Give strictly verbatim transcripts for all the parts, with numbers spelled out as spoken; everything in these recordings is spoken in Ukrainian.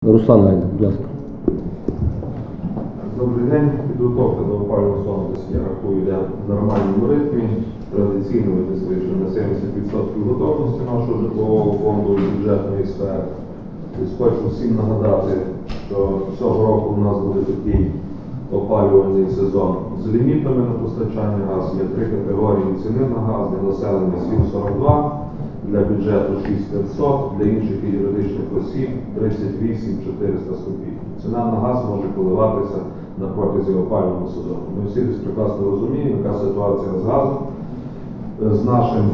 Руслан Гайда, будь ласка. Добрий день. Підготовка до опалювального сезону, я рахую, йде в нормальному ритмі. Традиційно ми вийшли на сімдесят відсотків готовності нашого житлового фонду і бюджетної сфери. Тобто хочу всім нагадати, що цього року у нас буде такий опалювальний сезон з лімітами на постачання газу. Є три категорії ціни на газ: для населення сім сорок два, для бюджету шість п'ятсот, для інших юридичних осіб тридцять вісім чотириста з копійками. Ціна на газ може коливатися на протязі опалювального сезону. Ми всі десь прекрасно розуміємо, яка ситуація з газом, з нашим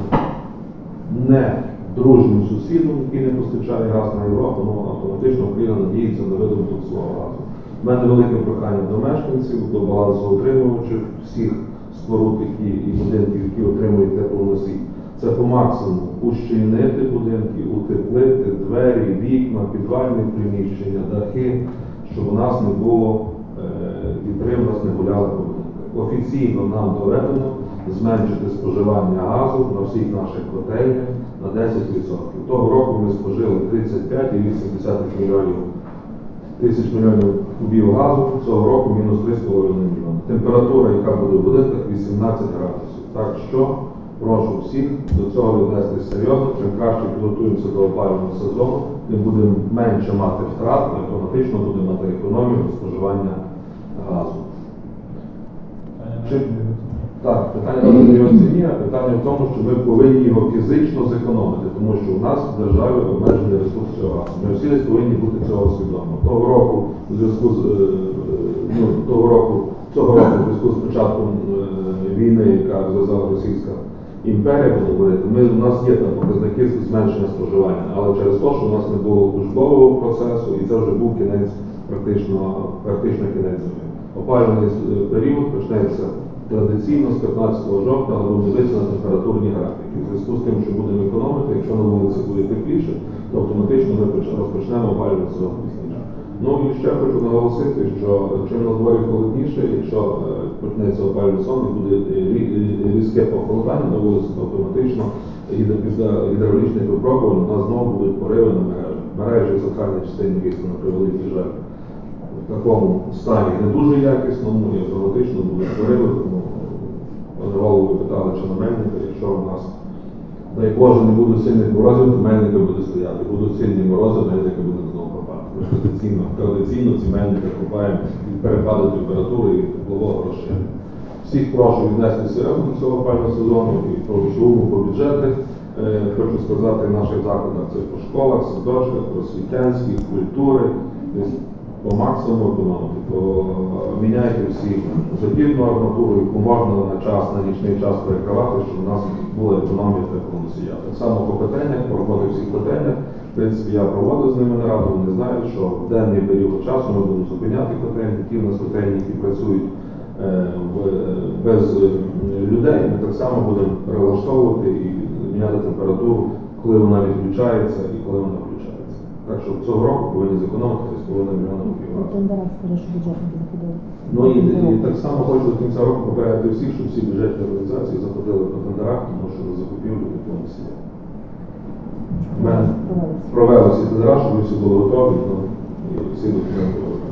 недружнім сусідом, який не постачає газ на Європу, ну автоматично Україна надіється на видобуток свого газу. У мене велике прохання до мешканців, до балансоутримувачів всіх споруд які, і будинків, які отримують теплоносій. Це по максимуму ущільнити будинки, утеплити двері, вікна, підвальні приміщення, дахи, щоб у нас не було вітри, у нас не гуляли по будинках. Офіційно нам доведено зменшити споживання газу на всіх наших котельнях на десять відсотків. Того року ми спожили тридцять п'ять цілих вісім десятих мільйонів тисяч мільйонів кубів газу, цього року мінус три цілих п'ять десятих мільйони. Температура, яка буде в будинках, вісімнадцять градусів. Так що прошу всіх до цього віднестись серйозно. Чим краще підготуємося до опалювального сезону, тим будемо менше мати втрат і автоматично будемо мати економію споживання газу. Чи... Так, питання не в його ціні, а питання в тому, що ми повинні його фізично зекономити, тому що у нас в державі обмежений ресурс цього газу. Ми всі десь повинні бути цього свідомо. Того року, у зв'язку з ну, того року, цього року, у зв'язку з початком війни, яка розв'язала Російська імперія, буде говорити, ми, у нас є там показники зменшення споживання, але через те, що у нас не було учбового процесу, і це вже був кінець, практично, практично кінець зими. Опалювальний період почнеться традиційно з п'ятнадцятого жовтня, але будемо дивитися на температурні графіки. У зв'язку з тим, що будемо економити, якщо на вулиці буде тепліше, то автоматично ми розпочнемо опалювальний сезон пізніше. Ну і ще хочу наголосити, що чим на дворі холодніше, якщо почнеться опалювальний сезон і буде різке похолодання на вулиці, то автоматично після гідравлічних випробувань у нас знову будуть пориви на мережі. Мережі в центральній частині міста, на превеликий жаль, в такому стані не дуже якісному і автоматично будуть пориви. Вони голову питали, чи на мельника, якщо у нас, дай Боже, не будуть сильних морозів, то мельника буде стояти. Будуть сильні морози, мельника буде знову копати. Ми традиційно, традиційно ці мельники копаємо від перепаду температури і теплового розширення. Всіх прошу віднести серйозно до цього опалювального сезону і про суму по бюджетних. Е, хочу сказати, в наших закладах це по школах, садочках, просвітянських, культури. По максимуму економити, то міняйте всі запірну арматуру, яку можна на час, на нічний час перекривати, щоб у нас була економія теплоносія. Так само по котельнях, по роботі всіх котельнях, в принципі, я проводив з ними нараду, вони знають, що в денний період часу ми будемо зупиняти котельні, ті в нас котельні, які працюють е, в, без людей, ми так само будемо перелаштовувати і міняти температуру, коли вона відключається і коли вона включається. Так що цього року повинні зекономити три з половиною мільйона кубів. Ну і, і так само хочу до кінця року попередити всіх, щоб всі бюджетні організації заходили по тендерах, тому що на закупівлю теплоносія. Ми провели всі тендера, щоб всі були готові, ну, і всі документи готові.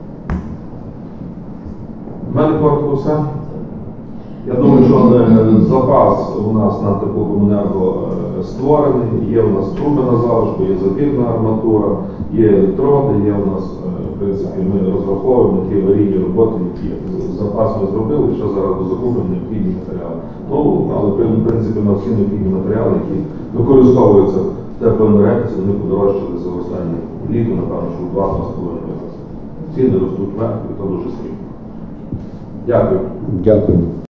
У мене коротко все. Я думаю, що запас у нас на теплокомуненерго створений, є у нас труби на залишку, є запірна арматура, є електроди, є у нас, в принципі, ми розраховуємо на ті аварійні роботи, які запас ми зробили, що зараз закупимо необхідні матеріали. Ну, але, в принципі, на всі необхідні матеріали, які використовуються в теплоенергетиці, вони подорожчали за останні літо, напевно, що в два-два з половиною рази. Ціни ростуть вверх, і то дуже стрімко. Дякую. Дякую.